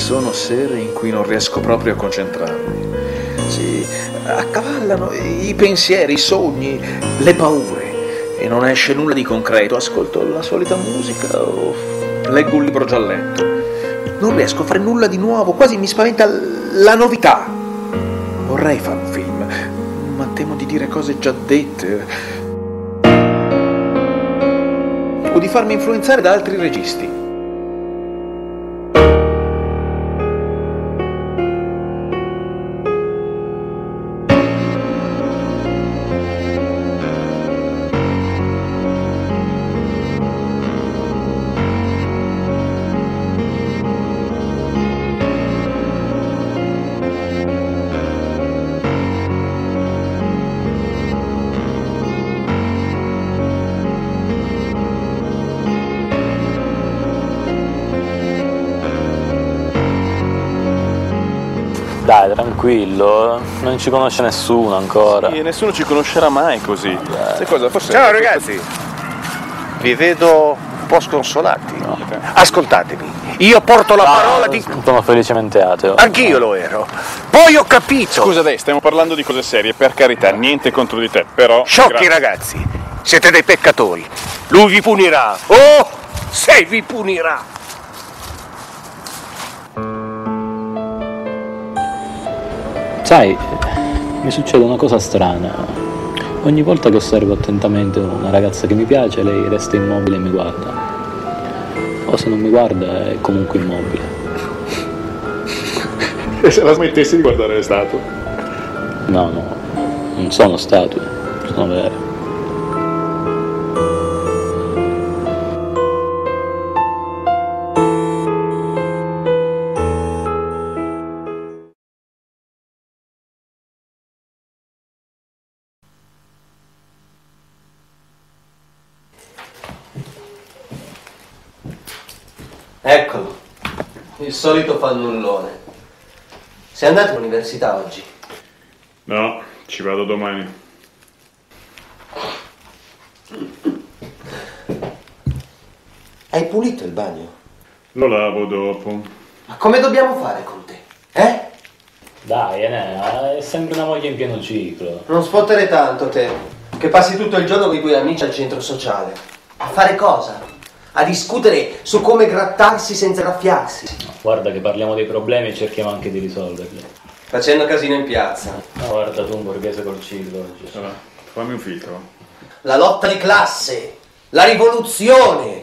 sono sere in cui non riesco proprio a concentrarmi. Si accavallano i pensieri, i sogni, le paure e non esce nulla di concreto. Ascolto la solita musica o leggo un libro già letto. Non riesco a fare nulla di nuovo, quasi mi spaventa la novità. Vorrei fare un film, ma temo di dire cose già dette o di farmi influenzare da altri registi. Dai, tranquillo, non ci conosce nessuno ancora. Sì, nessuno ci conoscerà mai così. Sai cosa? Forse ciao ragazzi, vi vedo un po' sconsolati. No. Ascoltatemi, io porto la parola di... Sono felicemente ateo. Anch'io lo ero. Poi ho capito. Scusa dai, stiamo parlando di cose serie, per carità, niente contro di te, però... Sciocchi grazie. ragazzi, siete dei peccatori. Lui vi punirà. Oh, se vi punirà. Sai, mi succede una cosa strana. Ogni volta che osservo attentamente una ragazza che mi piace, lei resta immobile e mi guarda. O se non mi guarda è comunque immobile. E se la smettessi di guardare le statue? No, non sono statue, sono vere. Eccolo, il solito fannullone. Sei andato all'università oggi? No, ci vado domani. Hai pulito il bagno? Lo lavo dopo. Ma come dobbiamo fare con te? Eh? Dai, Enea, è sempre una moglie in pieno ciclo. Non sfottere tanto te, che passi tutto il giorno con i tuoi amici al centro sociale. A fare cosa? A discutere su come grattarsi senza graffiarsi. Guarda che parliamo dei problemi e cerchiamo anche di risolverli. Facendo casino in piazza. Ma guarda tu un borghese col ciclo oggi. Allora, fammi un filtro. La lotta di classe, la rivoluzione.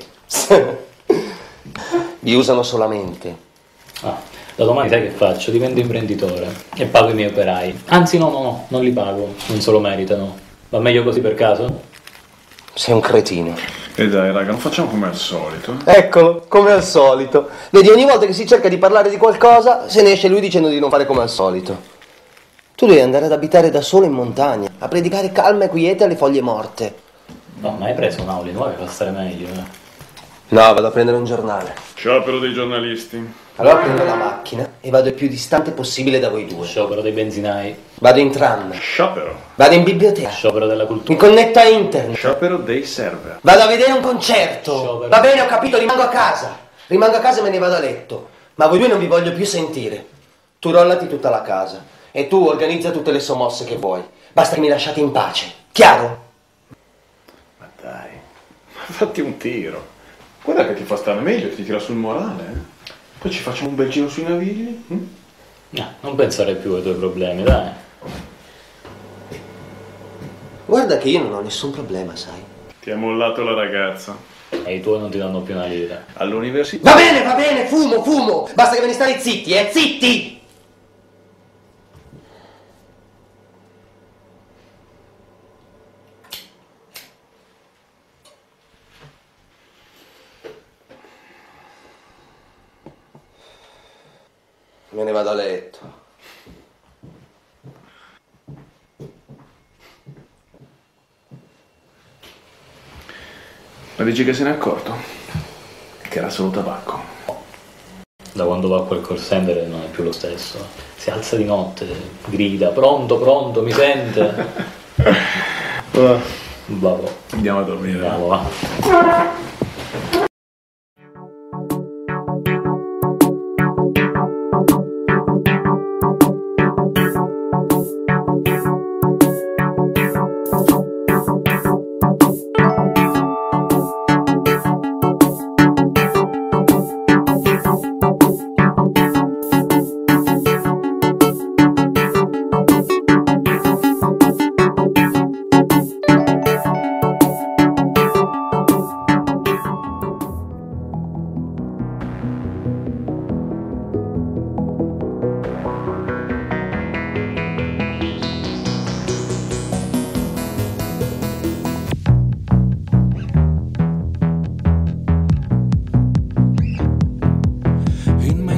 Vi usano solamente. Ah, da domani sai che faccio? Divento imprenditore e pago i miei operai. Anzi no, non li pago, non se lo meritano. Va meglio così per caso? Sei un cretino. E dai raga, non facciamo come al solito. Eccolo, come al solito. Vedi, ogni volta che si cerca di parlare di qualcosa, se ne esce lui dicendo di non fare come al solito. Tu devi andare ad abitare da solo in montagna, a predicare calma e quiete alle foglie morte. No, ma hai preso un'aula nuova per stare meglio, eh? No, vado a prendere un giornale. Sciopero dei giornalisti. Allora prendo la macchina e vado il più distante possibile da voi due. Sciopero dei benzinai, Vado in tram, Sciopero. vado in biblioteca, sciopero della mi cultura. connetto a internet, Sciopero dei server. vado a vedere un concerto. Sciopero. Va bene, ho capito, rimango a casa. Rimango a casa e me ne vado a letto. Ma voi due non vi voglio più sentire. Tu rollati tutta la casa e tu organizza tutte le sommosse che vuoi. Basta che mi lasciate in pace. Chiaro? Ma dai, fatti un tiro. Guarda che ti fa stare meglio, ti tira sul morale, eh? Poi ci facciamo un bel giro sui navigli. No, non pensare più ai tuoi problemi, dai. Guarda che io non ho nessun problema, sai. Ti ha mollato la ragazza. E i tuoi non ti danno più una lira. All'università. Va bene, fumo. Basta che ve ne state zitti, zitti! Me ne vado a letto. Ma dici che se n'è accorto? Che era solo tabacco. Da quando va a quel call center non è più lo stesso. Si alza di notte, grida, pronto, mi sente? Vabbè. Andiamo a dormire. Andiamo, va.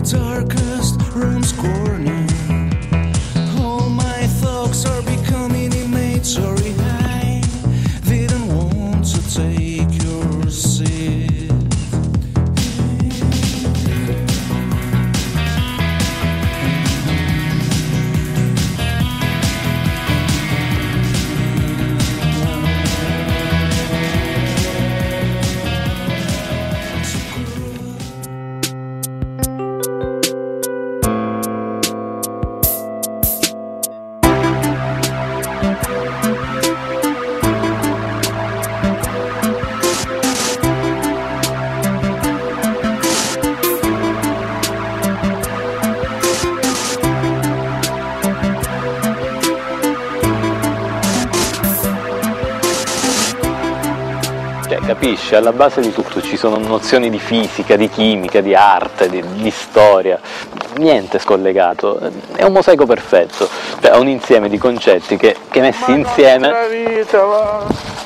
darkest room's corner. All my thoughts are becoming imagery. I didn't want to take your seat. Capisci? Alla base di tutto ci sono nozioni di fisica, di chimica, di arte, di storia, niente scollegato, è un mosaico perfetto, cioè è un insieme di concetti che messi insieme... Vita, va.